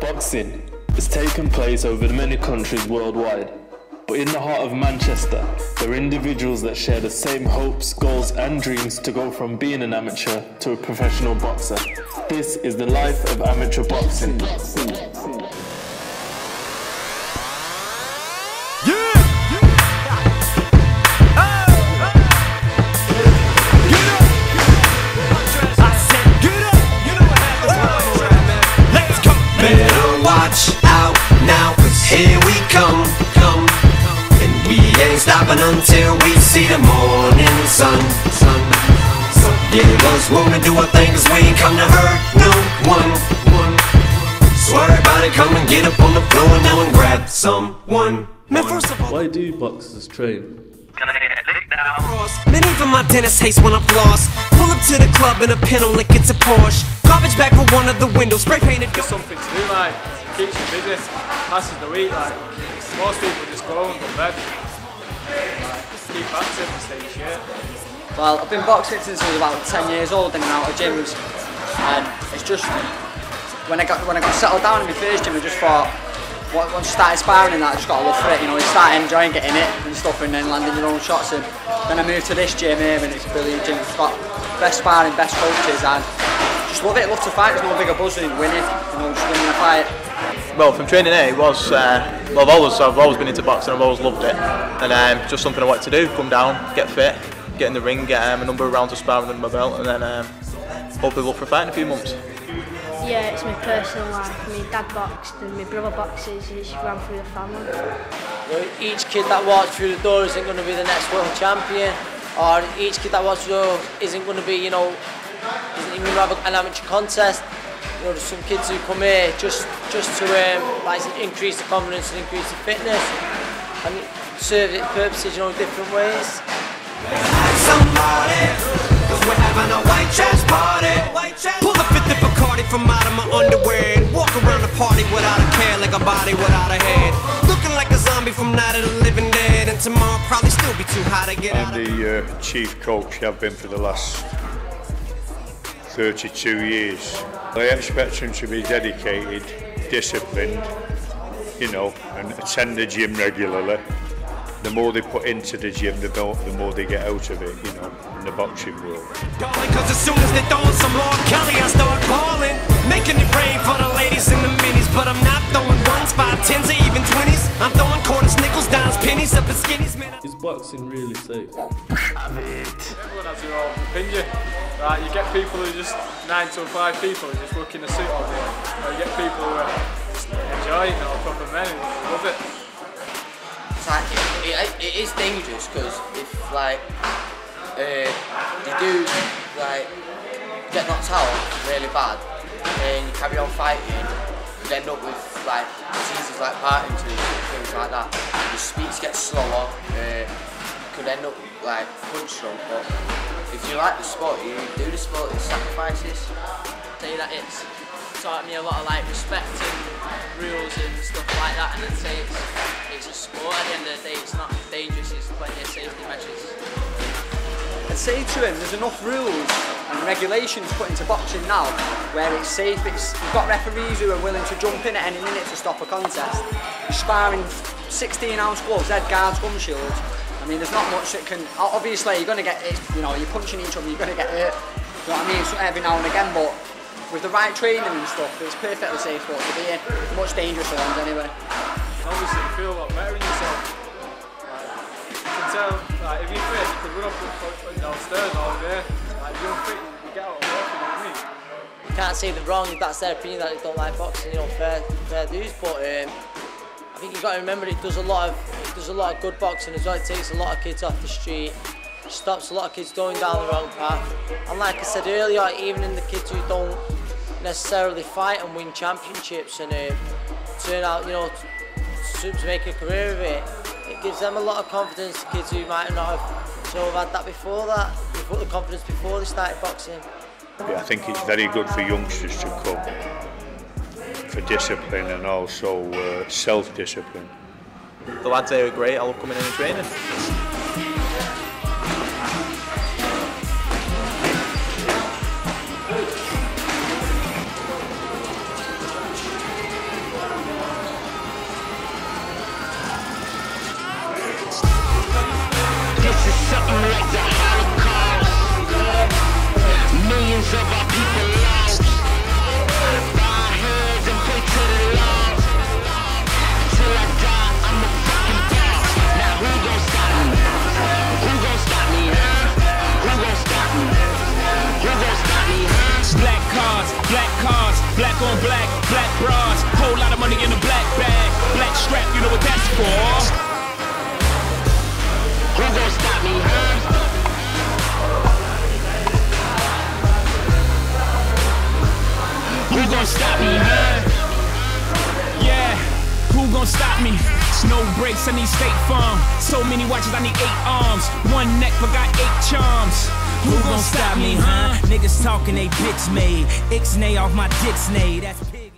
Boxing has taken place over many countries worldwide, but in the heart of Manchester, there are individuals that share the same hopes, goals and dreams to go from being an amateur to a professional boxer. This is the life of amateur boxing. Here we come, and we ain't stopping until we see the morning sun. Yeah, us wanna do our thing, cause we ain't come to hurt no one. So everybody come and get up on the floor now and grab someone. Man, first of all, why do boxers train? Can I get licked now? Man, even my dentist hates when I'm lost. Pull up to the club in a pintle like it's a Porsche. Garbage bag for one of the windows, spray painted. There's something to do, like, keeps you busy, passes the week, like, most people just go home and go to bed. Like, keep active and stay in shape. Well, I've been boxing since I was about 10 years old and out of gyms, and it's just, when I got settled down in my first gym, I just thought, once you started sparring and that, I just got a love for it, you know, you start enjoying getting it and stuff and then landing your own shots, and then I moved to this gym here and it's a brilliant gym. It's got best sparring, best coaches, and just love it, love to fight. There's no bigger buzz than winning, you know, just winning a fight. Well, from training here, it was, well, I've always been into boxing, I've always loved it, and just something I wanted to do, come down, get fit, get in the ring, get a number of rounds of sparring under my belt, and then hopefully look for a fight in a few months. Yeah, it's my personal life. My dad boxed and my brother boxes, it's run through the family. Each kid that walks through the door isn't going to be the next world champion, or each kid that walks through the door isn't going to be, you know, isn't even going to have an amateur contest. You know, there's some kids who come here just to like increase the confidence and increase the fitness, and serve its purposes, you know, in different ways. Somebody, cause we're having a white trash party. Pull the fifth of Bacardi from out of my underwear and walk around the party without a care, like a body without a head. Looking like a zombie from Night of the Living Dead, and tomorrow probably still be too hot to get out. I'm the chief coach. I've been for the last 32 years. I expect them to be dedicated, disciplined, you know, and attend the gym regularly. The more they put into the gym, the more they get out of it, you know, in the boxing world. Darling, cause as soon as they throw some more Kelly, I start calling. Making it rain for the ladies in the minis, but I'm not throwing ones, 5, 10s, or even 20s. I'm throwing quarters, nickels, dimes, pennies, up in skinnies, man. Is boxing really safe? Everyone has their own opinion. Right, you get people who are just 9 to 5 people who just look in a suit all day. Or you get people who just enjoy it, you know, proper men who love it. Like, it is dangerous because if like you do like get knocked out really bad and you carry on fighting, you end up with like diseases like Parkinson's and things like that. Your speech gets slower, you could end up like punch drunk. But if you like the sport, you do the sport, it's sacrifices. Say that it's taught me a lot of like respecting rules and stuff like that, and I'd say it's a sport. At the end of the day, it's not dangerous, it's plenty of safety measures. I'd say to him, there's enough rules and regulations put into boxing now where it's safe. You've got referees who are willing to jump in at any minute to stop a contest. You're sparring 16-ounce gloves, head guards, gum shields. I mean, there's not much that can. Obviously, you're going to get, you know, you're punching each other, you're going to get hurt. You know what I mean? So every now and again, but with the right training and stuff, it's perfectly safe sport to be in. Much dangerous ones anyway. Obviously, you feel a lot better in yourself. Like, you can tell, like, if you're fit, you can run up and downstairs all day. Like, if you're fit, you get out of work, you know what I mean? You can't say they're wrong if that's their opinion that they don't like boxing, you know, fair dues. But I think you've got to remember it does a lot of good boxing as well. It takes a lot of kids off the street. It stops a lot of kids going down the wrong path. And like I said earlier, even in the kids who don't necessarily fight and win championships and turn out, you know, to make a career of it, it gives them a lot of confidence to kids who might not have had that before the confidence before they started boxing. Yeah, I think it's very good for youngsters to come for discipline and also self-discipline. The lads here are great, I love coming in and training. black, black bras, whole lot of money in a black bag, black strap, you know what that's for. Who gon' stop me, huh? Who gon' stop me, huh? Yeah, who gon' stop me? No brakes, I need State Farm. So many watches, I need 8 arms. One neck, but got 8 charms. Who gon' stop me, huh? Niggas talking, they bitch made. Ixnay off my dick snay. That's pig.